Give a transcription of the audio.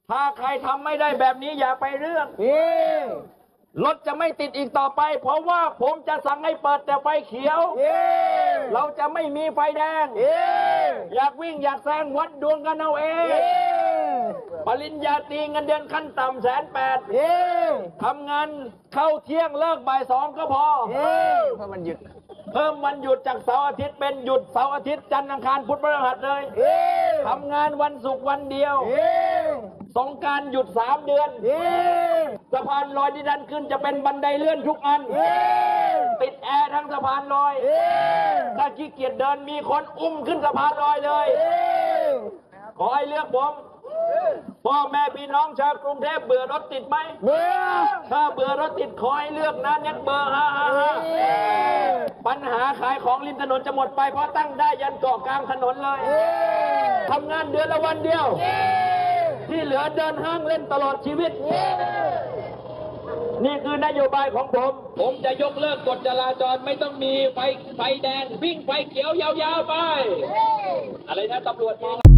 ถ้าใครทำไม่ได้แบบนี้อย่าไปเรื่องรถจะไม่ติดอีกต่อไปเพราะว่าผมจะสั่งให้เปิดแต่ไฟเขียวเราจะไม่มีไฟแดงอยากวิ่งอยากแซงวัดดวงกันเอาเองปริญญาตรีเงินเดือนขั้นต่ำ180,000ทำงานเข้าเที่ยงเลิกบ่าย2ก็พอเพิ่มวันหยุดจากเสาร์อาทิตย์เป็นหยุดเสาร์อาทิตย์จันทร์อังคารพุธพฤหัสเลยทำงานวันศุกร์วันเดียวสงกรานต์หยุด3 เดือนสะพานลอยที่ดันขึ้นจะเป็นบันไดเลื่อนทุกอันติดแอร์ทั้งสะพานลอยถ้าขี้เกียจเดินมีคนอุ้มขึ้นสะพานลอยเลยขอให้เลือกผมพ่อแม่พี่น้องชาวกรุงเทพเบื่อรถติดไหมถ้าเบื่อรถติดขอให้เลือกนะเน็ตเบอร์555ปัญหาขายของริมถนนจะหมดไปเพราะตั้งได้ยันเกาะกลางถนนเลยทำงานเดือนละวันเดียวที่เหลือเดินห้างเล่นตลอดชีวิตนี่คือนโยบายของผมจะยกเลิกกฎจราจรไม่ต้องมีไฟแดงวิ่งไฟเขียวยาวๆไปอะไรนะตำรวจมอง